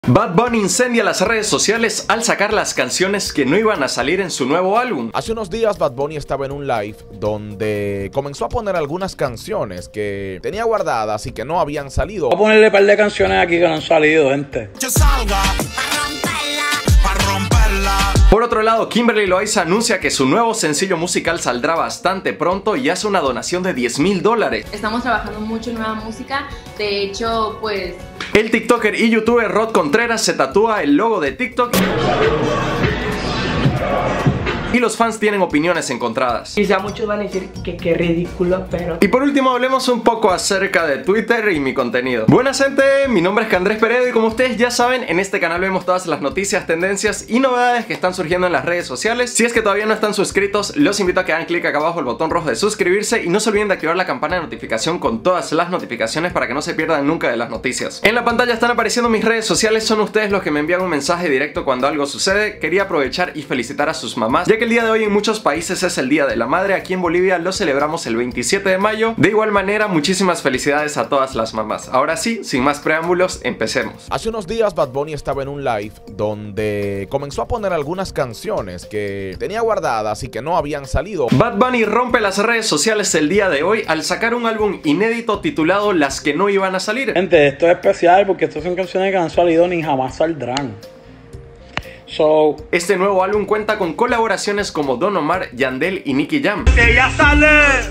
Bad Bunny incendia las redes sociales al sacar las canciones que no iban a salir en su nuevo álbum. Hace unos días Bad Bunny estaba en un live donde comenzó a poner algunas canciones que tenía guardadas y que no habían salido. Voy a ponerle un par de canciones aquí que no han salido, gente. Por otro lado, Kimberly Loaiza anuncia que su nuevo sencillo musical saldrá bastante pronto y hace una donación de $10,000. Estamos trabajando mucho en nueva música, de hecho, pues... El TikToker y YouTuber Rod Contreras se tatúa el logo de TikTok y los fans tienen opiniones encontradas. Quizá muchos van a decir que qué ridículo, pero... Y por último hablemos un poco acerca de Twitter y mi contenido. Buenas gente, mi nombre es Andrés Peredo y como ustedes ya saben, en este canal vemos todas las noticias, tendencias y novedades que están surgiendo en las redes sociales. Si es que todavía no están suscritos, los invito a que hagan clic acá abajo el botón rojo de suscribirse y no se olviden de activar la campana de notificación con todas las notificaciones para que no se pierdan nunca de las noticias. En la pantalla están apareciendo mis redes sociales, son ustedes los que me envían un mensaje directo cuando algo sucede. Quería aprovechar y felicitar a sus mamás, ya que el día de hoy en muchos países es el Día de la Madre. Aquí en Bolivia lo celebramos el 27 de mayo. De igual manera, muchísimas felicidades a todas las mamás. Ahora sí, sin más preámbulos, empecemos. Hace unos días Bad Bunny estaba en un live donde comenzó a poner algunas canciones que tenía guardadas y que no habían salido. Bad Bunny rompe las redes sociales el día de hoy al sacar un álbum inédito titulado Las que no iban a salir. Gente, esto es especial porque estas son canciones que no han salido ni jamás saldrán. Este nuevo álbum cuenta con colaboraciones como Don Omar, Yandel y Nicky Jam. Ella sale,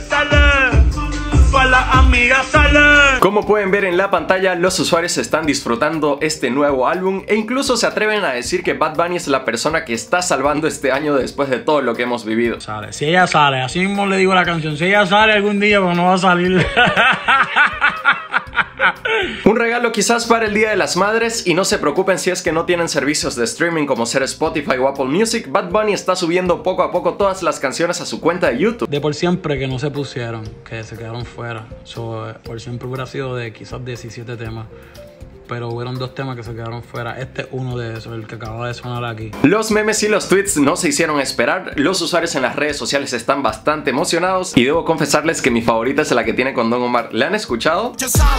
para la amiga sale. Como pueden ver en la pantalla, los usuarios están disfrutando este nuevo álbum e incluso se atreven a decir que Bad Bunny es la persona que está salvando este año después de todo lo que hemos vivido. Si ella sale, así mismo le digo la canción, si ella sale algún día, pues no va a salir. Un regalo quizás para el Día de las Madres, y no se preocupen si es que no tienen servicios de streaming como ser Spotify o Apple Music. Bad Bunny está subiendo poco a poco todas las canciones a su cuenta de YouTube. De por siempre que no se pusieron, que se quedaron fuera. Por siempre hubiera sido de quizás 17 temas. Pero hubieron 2 temas que se quedaron fuera. Este es uno de esos, el que acaba de sonar aquí. Los memes y los tweets no se hicieron esperar. Los usuarios en las redes sociales están bastante emocionados y debo confesarles que mi favorita es la que tiene con Don Omar. ¿La han escuchado?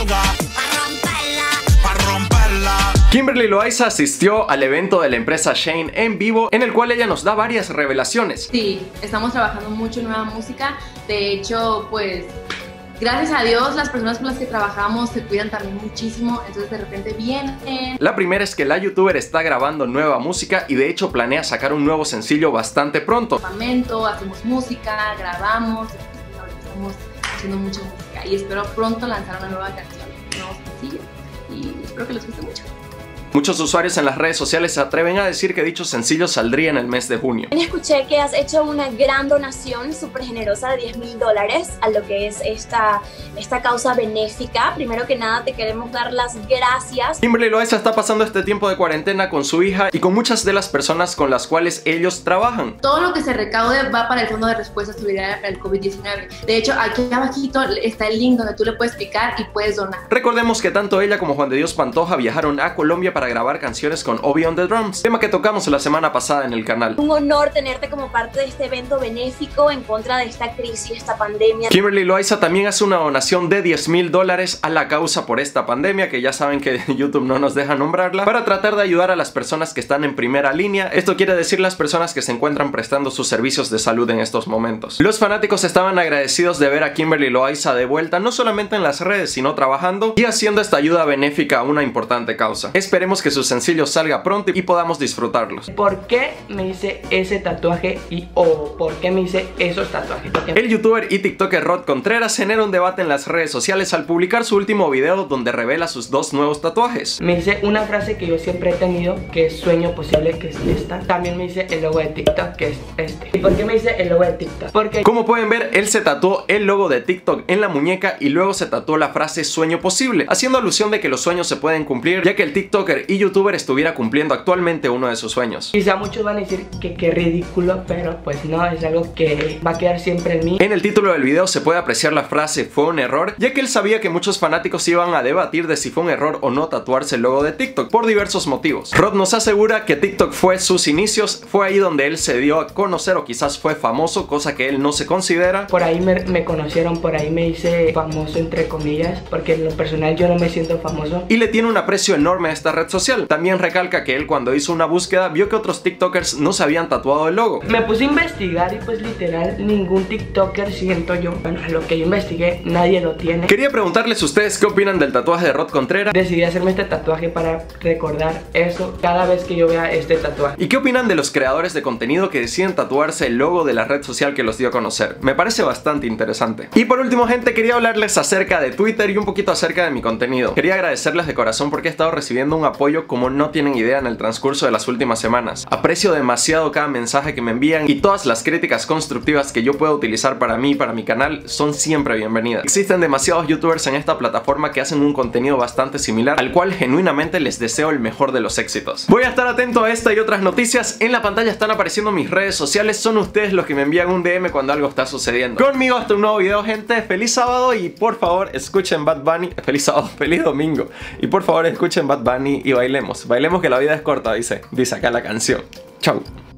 Kimberly Loaiza asistió al evento de la empresa Shein en vivo, en el cual ella nos da varias revelaciones. Sí, estamos trabajando mucho en nueva música. De hecho, pues... gracias a Dios, las personas con las que trabajamos se cuidan también muchísimo, entonces de repente vienen. La primera es que la youtuber está grabando nueva música y de hecho planea sacar un nuevo sencillo bastante pronto. Hacemos música, grabamos, estamos haciendo mucha música y espero pronto lanzar una nueva canción, un nuevo sencillo y espero que les guste mucho. Muchos usuarios en las redes sociales se atreven a decir que dicho sencillo saldría en el mes de junio. Escuché que has hecho una gran donación súper generosa de $10,000 a lo que es esta causa benéfica. Primero que nada te queremos dar las gracias. Kimberly Loaiza está pasando este tiempo de cuarentena con su hija y con muchas de las personas con las cuales ellos trabajan. Todo lo que se recaude va para el Fondo de Respuesta a Solidaria para el COVID-19. De hecho, aquí abajito está el link donde tú le puedes picar y puedes donar. Recordemos que tanto ella como Juan de Dios Pantoja viajaron a Colombia para grabar canciones con Obi on the Drums, tema que tocamos la semana pasada en el canal. Un honor tenerte como parte de este evento benéfico en contra de esta crisis, esta pandemia. Kimberly Loaiza también hace una donación de $10,000 a la causa por esta pandemia, que ya saben que YouTube no nos deja nombrarla, para tratar de ayudar a las personas que están en primera línea. Esto quiere decir las personas que se encuentran prestando sus servicios de salud en estos momentos. Los fanáticos estaban agradecidos de ver a Kimberly Loaiza de vuelta, no solamente en las redes, sino trabajando y haciendo esta ayuda benéfica a una importante causa. Esperemos que su sencillo salga pronto y podamos disfrutarlos. ¿Por qué me hice ese tatuaje o por qué me hice esos tatuajes? El youtuber y tiktoker Rod Contreras genera un debate en las redes sociales al publicar su último video donde revela sus 2 nuevos tatuajes. Me hice una frase que yo siempre he tenido, que es sueño posible, que es esta. También me hice el logo de TikTok, que es este. ¿Y por qué me hice el logo de TikTok? Porque, como pueden ver, él se tatuó el logo de TikTok en la muñeca y luego se tatuó la frase sueño posible, haciendo alusión de que los sueños se pueden cumplir, ya que el tiktoker y youtuber estuviera cumpliendo actualmente uno de sus sueños. Quizá muchos van a decir que qué ridículo, pero pues no, es algo que va a quedar siempre en mí. En el título del video se puede apreciar la frase fue un error, ya que él sabía que muchos fanáticos iban a debatir de si fue un error o no tatuarse el logo de TikTok por diversos motivos. Rod nos asegura que TikTok fue sus inicios, fue ahí donde él se dio a conocer o quizás fue famoso, cosa que él no se considera. Por ahí me conocieron, por ahí me hice famoso entre comillas, porque en lo personal yo no me siento famoso. Y le tiene un aprecio enorme a esta red social. También recalca que él, cuando hizo una búsqueda, vio que otros TikTokers no se habían tatuado el logo. Me puse a investigar y pues literal ningún TikToker, siento yo, bueno, a lo que yo investigué, nadie lo tiene. Quería preguntarles a ustedes qué opinan del tatuaje de Rod Contreras. Decidí hacerme este tatuaje para recordar eso cada vez que yo vea este tatuaje. ¿Y qué opinan de los creadores de contenido que deciden tatuarse el logo de la red social que los dio a conocer? Me parece bastante interesante. Y por último, gente, quería hablarles acerca de Twitter y un poquito acerca de mi contenido. Quería agradecerles de corazón porque he estado recibiendo un apoyo como no tienen idea en el transcurso de las últimas semanas. Aprecio demasiado cada mensaje que me envían y todas las críticas constructivas que yo pueda utilizar para mí y para mi canal son siempre bienvenidas. Existen demasiados youtubers en esta plataforma que hacen un contenido bastante similar, al cual genuinamente les deseo el mejor de los éxitos. Voy a estar atento a esta y otras noticias. En la pantalla están apareciendo mis redes sociales, son ustedes los que me envían un DM cuando algo está sucediendo. Conmigo hasta un nuevo video, gente. Feliz sábado y por favor escuchen Bad Bunny. Feliz sábado, feliz domingo. Y por favor escuchen Bad Bunny y bailemos. Bailemos que la vida es corta, dice acá la canción. Chau.